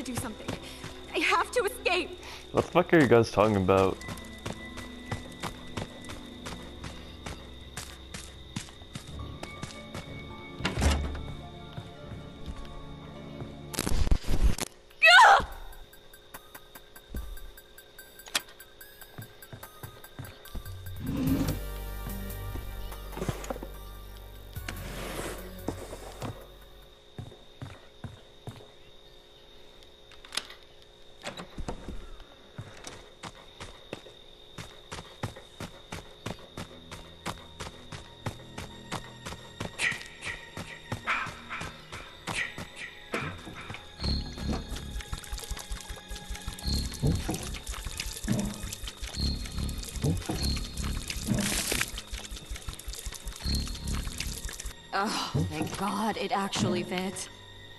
do something. I have to escape. What the fuck are you guys talking about? Oh, thank God it actually fit.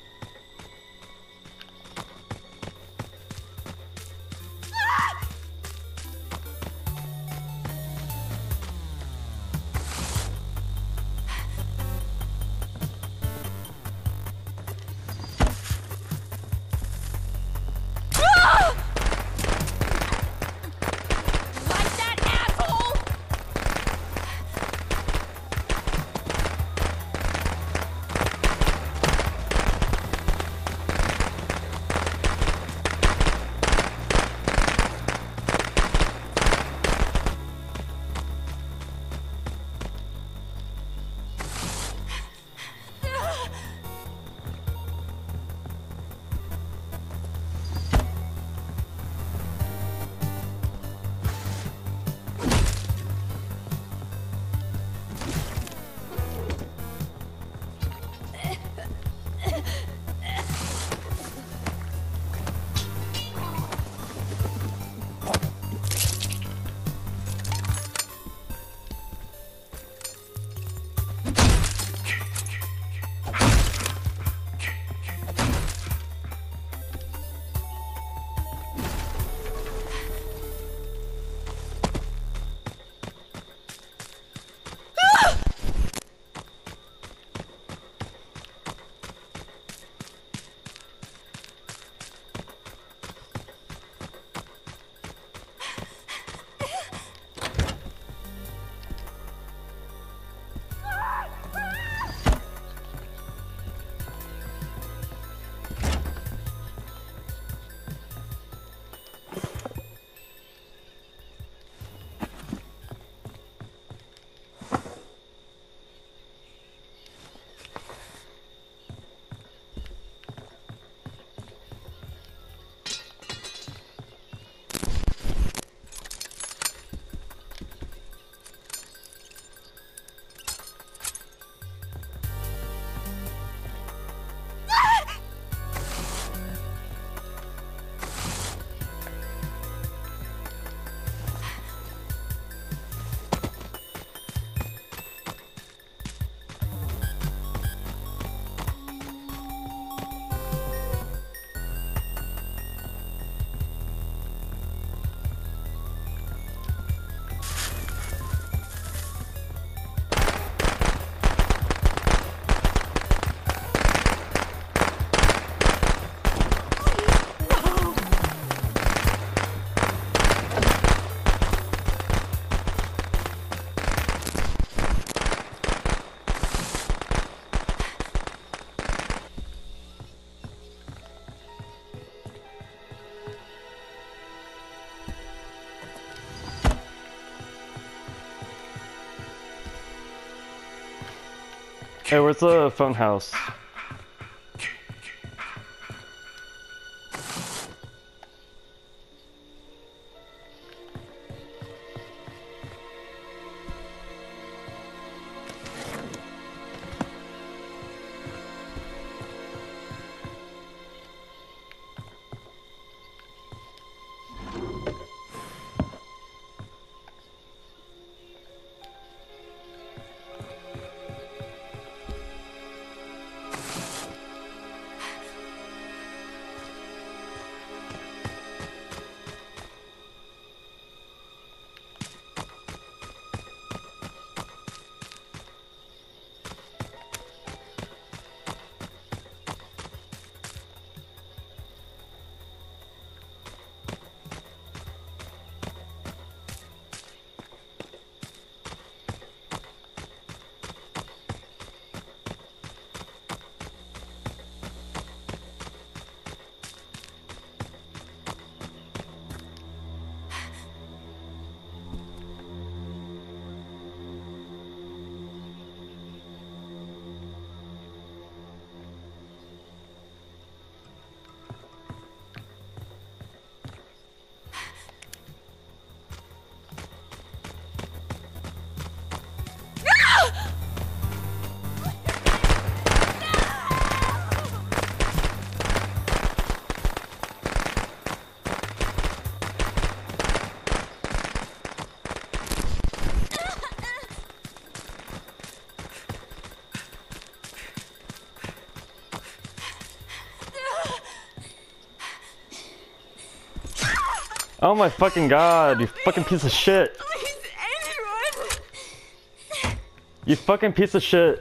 Hey, where's the phone house? Oh my fucking god, you fucking piece of shit! Please, anyone! You fucking piece of shit!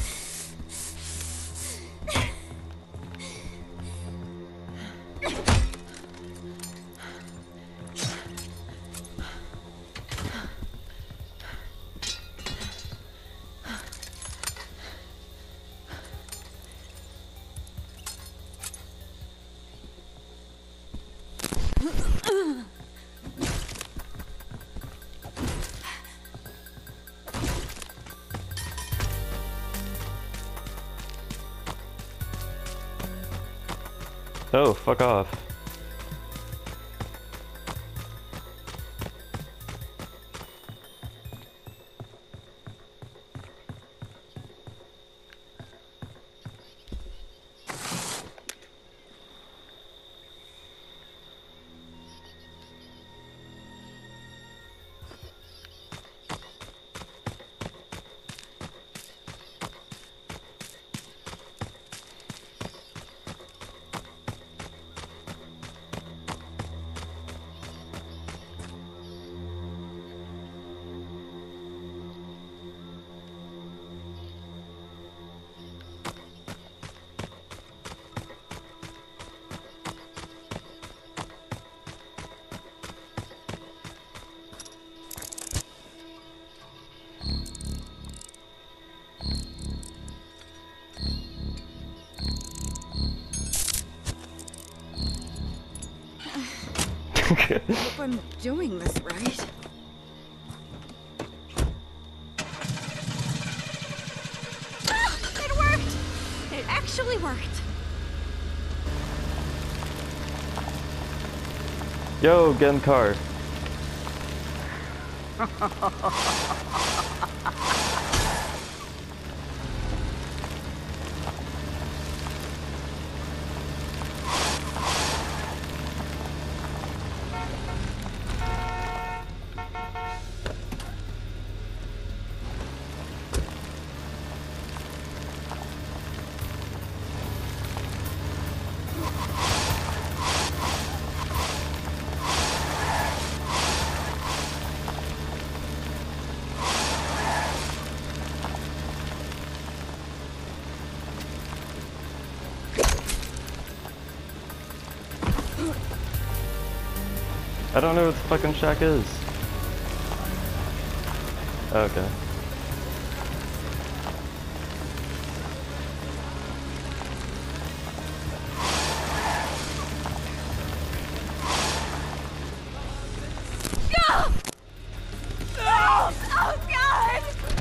Oh, fuck off. Hope I'm doing this right. Ah, it worked! It actually worked. Yo, get in the car. I don't know what the fucking shack is. Okay. No! No! Oh, God!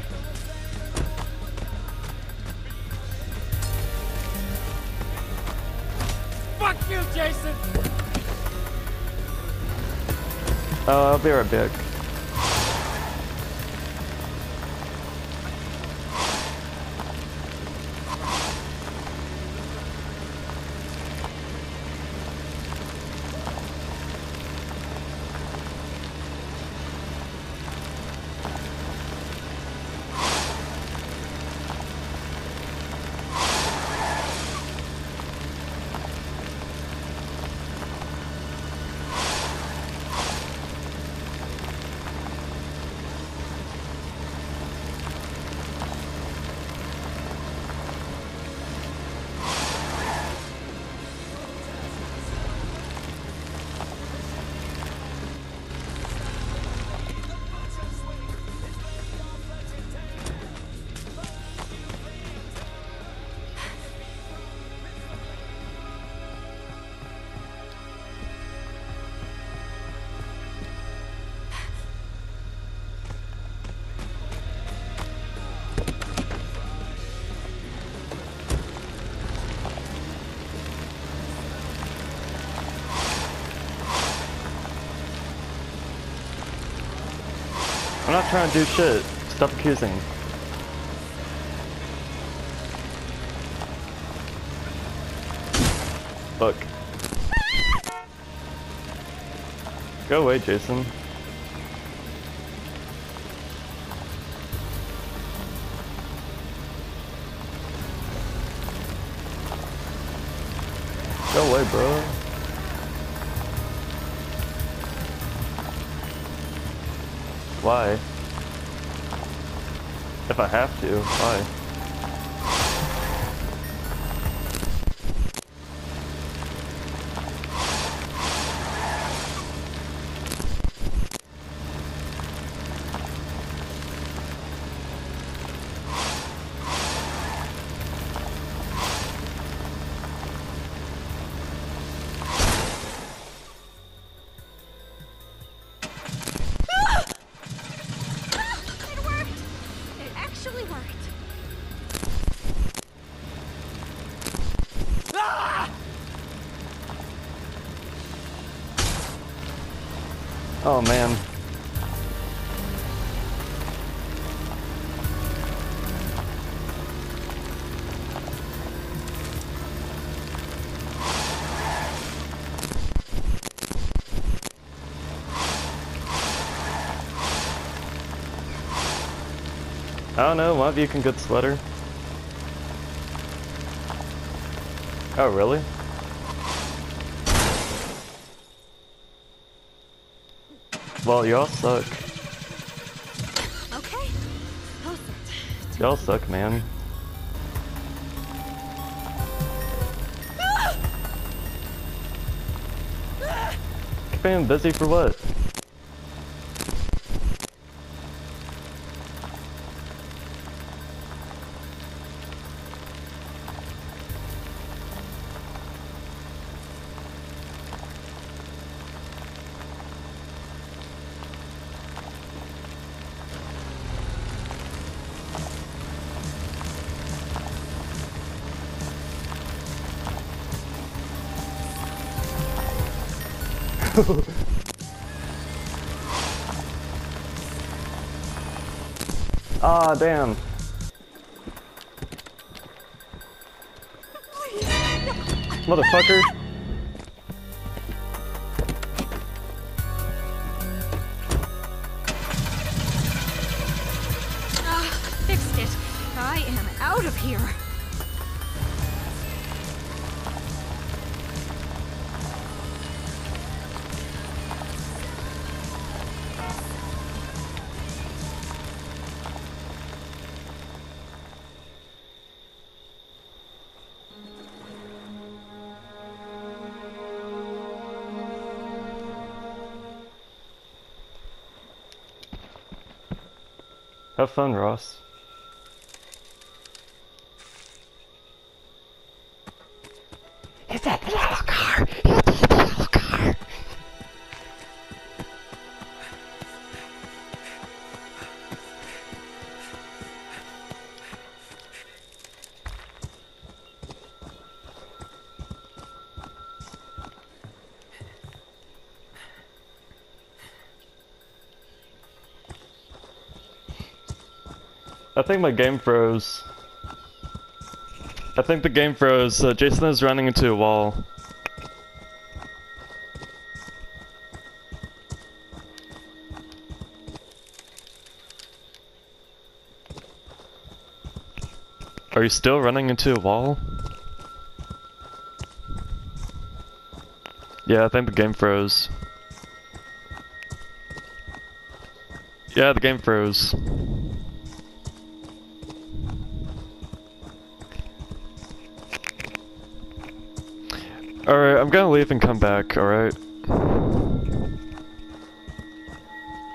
Fuck you, Jason! I'll be right back. I'm not trying to do shit. Stop accusing. Fuck. Go away, Jason. Go away, bro. Why? If I have to, why? It worked! It actually worked. Oh man. I don't know, one of you can get sweater. Oh really? Well, y'all suck. Okay. Perfect. Y'all suck, man. Keep being busy for what? Ah, damn. Motherfucker. Fixed it. I am out of here. Have fun, Ross. Hit that yellow car! Hit that yellow car! I think my game froze. I think the game froze. Jason is running into a wall. Are you still running into a wall? Yeah, I think the game froze. Yeah, the game froze. Alright, I'm gonna leave and come back, alright?